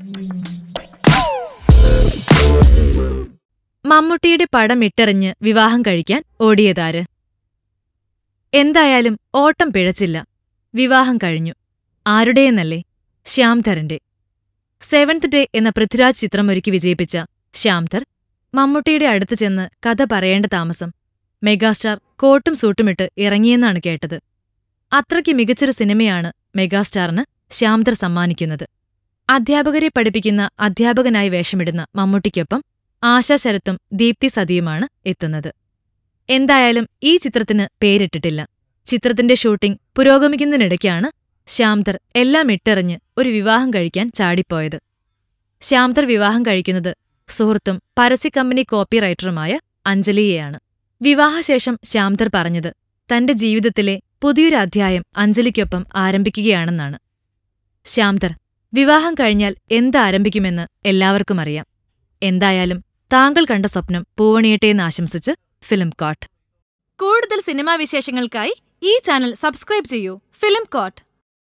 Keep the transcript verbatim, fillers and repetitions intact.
മമ്മൂട്ടിയുടെ പടം ഇട്ടെറിഞ്ഞ് വിവാഹം കഴിക്കാൻ ഓടിയതാര്? എന്തായാലും ഓട്ടം പിഴച്ചില്ല. വിവാഹം കഴിഞ്ഞു. ആരുടെയെന്നല്ലേ? ശ്യാംധറിന്റെ. സെവൻത് ഡേ എന്ന പൃഥ്വിരാജ് ചിത്രമൊരുക്കി വിജയിപ്പിച്ച ശ്യാംധർ മമ്മൂട്ടിയുടെ അടുത്ത് ചെന്ന് കഥ പറയേണ്ട താമസം മെഗാസ്റ്റാർ കോട്ടും സൂട്ടുമിട്ട് ഇറങ്ങിയെന്നാണ് കേട്ടത്. അത്രയ്ക്ക് മികച്ചൊരു സിനിമയാണ് മെഗാസ്റ്റാറിന് ശ്യാംധർ സമ്മാനിക്കുന്നത്. അധ്യാപകരെ പഠിപ്പിക്കുന്ന അധ്യാപകനായി വേഷമിടുന്ന മമ്മൂട്ടിക്കൊപ്പം ആശാ ശരത്തും ദീപ്തി സതിയുമാണ് എത്തുന്നത്. എന്തായാലും ഈ ചിത്രത്തിന് പേരിട്ടിട്ടില്ല. ചിത്രത്തിന്റെ ഷൂട്ടിംഗ് പുരോഗമിക്കുന്നതിനിടയ്ക്കാണ് ശ്യാംധർ എല്ലാം ഇട്ടെറിഞ്ഞ് ഒരു വിവാഹം കഴിക്കാൻ ചാടിപ്പോയത്. ശ്യാംധർ വിവാഹം കഴിക്കുന്നത് സുഹൃത്തും പരസ്യക്കമ്പനി കോപ്പിറൈറ്ററുമായ അഞ്ജലിയെയാണ്. വിവാഹശേഷം ശ്യാംധർ പറഞ്ഞത് തന്റെ ജീവിതത്തിലെ പുതിയൊരു അധ്യായം അഞ്ജലിക്കൊപ്പം ആരംഭിക്കുകയാണെന്നാണ്. ശ്യാംധർ വിവാഹം കഴിഞ്ഞാൽ എന്താരംഭിക്കുമെന്ന് എല്ലാവർക്കും അറിയാം. എന്തായാലും താങ്കൾ കണ്ട സ്വപ്നം പൂവണിയട്ടെയെന്ന് ആശംസിച്ച് ഫിലിം കോട്ട്. കൂടുതൽ സിനിമാ വിശേഷങ്ങൾക്കായി ഈ ചാനൽ സബ്സ്ക്രൈബ് ചെയ്യൂ. Film coat.